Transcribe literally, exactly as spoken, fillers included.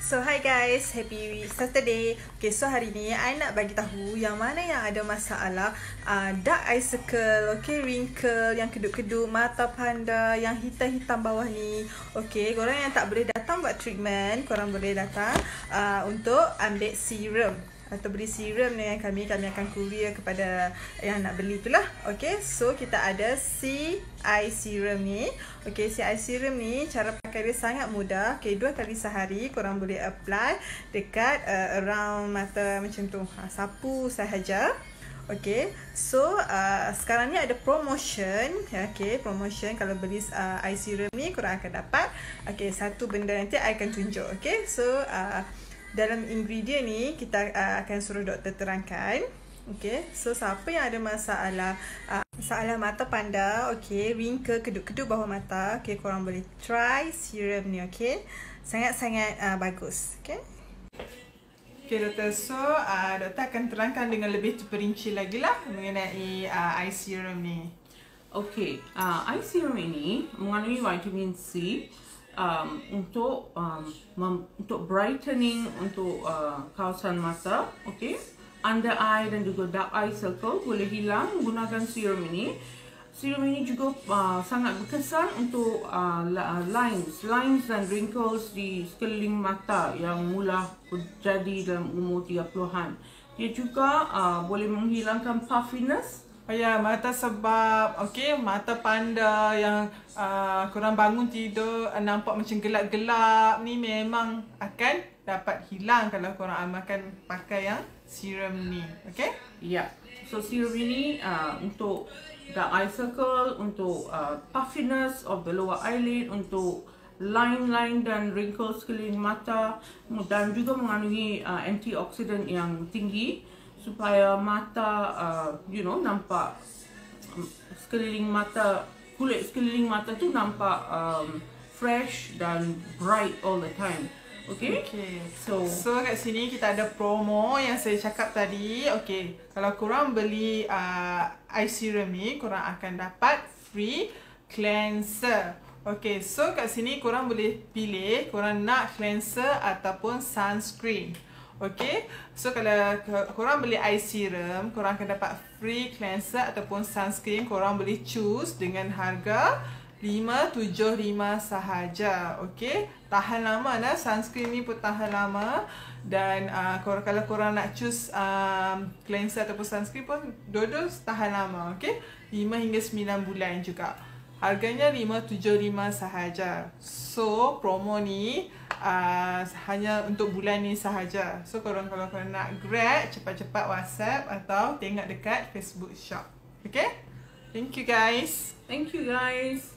So hi guys, happy Saturday. Okay, so hari ni I nak bagi tahu yang mana yang ada masalah uh, dark eye circle, okay, wrinkle, yang kedut-kedut, mata panda, yang hitam-hitam bawah ni. Okay, korang yang tak boleh datang buat treatment, korang boleh datang uh, untuk ambil serum atau beli serum dengan kami, kami akan courier kepada yang nak beli tu lah. Okay, so kita ada si eye serum ni. Okay, si eye serum ni cara pakai dia sangat mudah. Okay, dua kali sehari korang boleh apply dekat uh, around mata macam tu, ha, sapu sahaja. Okay, so uh, sekarang ni ada promotion. Okay, promotion kalau beli uh, eye serum ni korang akan dapat, okay, satu benda nanti I akan tunjuk. Okay, so uh, dalam ingredient ni kita uh, akan suruh doktor terangkan. Okay, so siapa yang ada masalah uh, masalah mata panda, okay, wrinkle, kedut-kedut bawah mata, okay, korang boleh try serum ni. Okay, sangat-sangat uh, bagus. Okay, okay doktor, so uh, doktor akan terangkan dengan lebih terperinci lagi lah mengenai uh, eye serum ni. Okay, uh, eye serum ini mengandungi vitamin C um, untuk um, untuk brightening untuk uh, kawasan mata, okay, under eye dan juga dark eye circle boleh hilang menggunakan serum ini. Serum ini juga uh, sangat berkesan untuk uh, lines, lines dan wrinkles di sekeliling mata yang mula terjadi dalam umur tiga puluhan. Dia juga uh, boleh menghilangkan puffiness. Oh ya, mata sebab, okay, mata panda yang uh, korang bangun tidur uh, nampak macam gelap-gelap ni memang akan dapat hilang kalau korang amalkan pakai yang serum ni. Okay? Ya, yeah. So serum ini uh, untuk dark eye circle, untuk uh, puffiness of the lower eyelid, untuk line-line dan wrinkles sekeliling mata, dan juga mengandungi uh, antioksidan yang tinggi supaya mata, uh, you know, nampak sekeliling mata, kulit sekeliling mata tu nampak um, fresh dan bright all the time. Okay? Okay. So, so kat sini kita ada promo yang saya cakap tadi. Okay, kalau korang beli uh, eye serum ni, korang akan dapat free cleanser. Okay, so kat sini korang boleh pilih korang nak cleanser ataupun sunscreen. Okay, so kalau korang beli eye serum, korang akan dapat free cleanser ataupun sunscreen. Korang boleh choose dengan harga lima tujuh lima sahaja. Okay, tahan lama lah, sunscreen ni pun tahan lama. Dan uh, korang, kalau korang nak choose um, cleanser ataupun sunscreen pun dua-dua tahan lama. Okay, lima hingga sembilan bulan juga. Harganya lima tujuh lima sahaja. So promo ni uh, hanya untuk bulan ni sahaja. So korang kalau korang nak grab, cepat-cepat WhatsApp atau tengok dekat Facebook shop. Okay, thank you guys. thank you guys.